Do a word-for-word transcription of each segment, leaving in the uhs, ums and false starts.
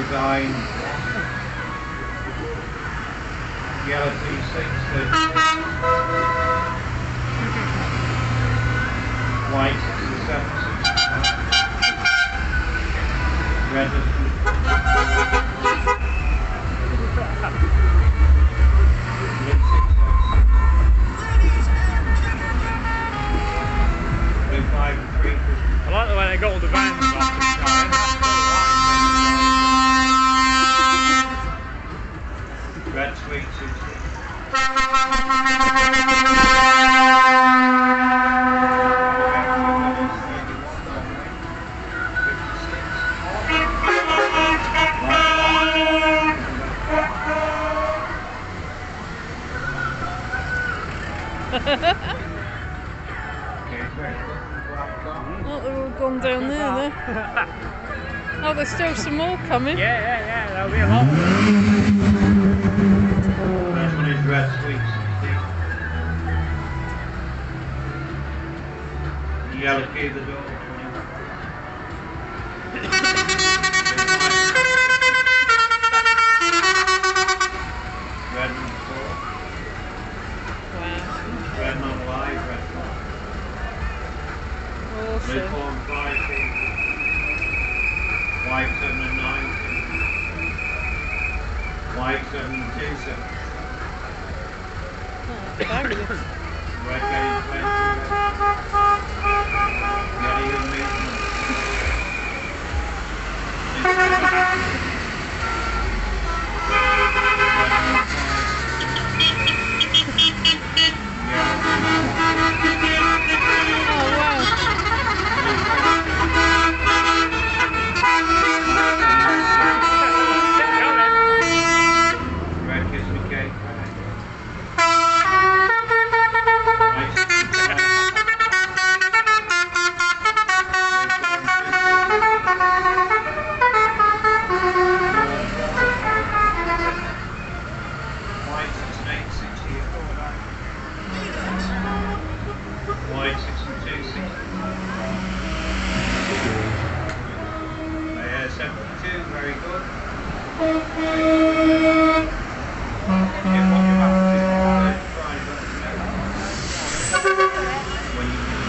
design. Yellow T six, white sixty-seven, red I like the way they got all the vans off the side. Red sweet sixty. Oh, they're all gone down there, there. Oh, there's still some more coming. Yeah, yeah, yeah, there'll be a lot. This one is red sweet sixty. Yellow key the door. Red number four. Wow. Red number five, red four. Awesome. Red four and five, white seven and nine, white seven and two, seven. Oh, fabulous. Red getting twenty, red even meeting. Oh, wow. Red kiss me cake. White six and eight, sixty. White six and two, sixty. Uh, seventy-two, very good. Yeah, what you have to do is try and let them know when you do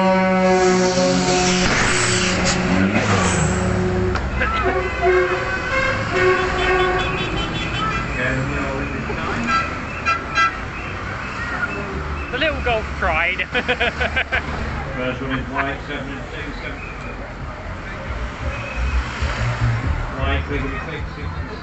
yeah, we all in this time. The little golf tried. First one is white, seven and two, seven. White, wiggly, six, six and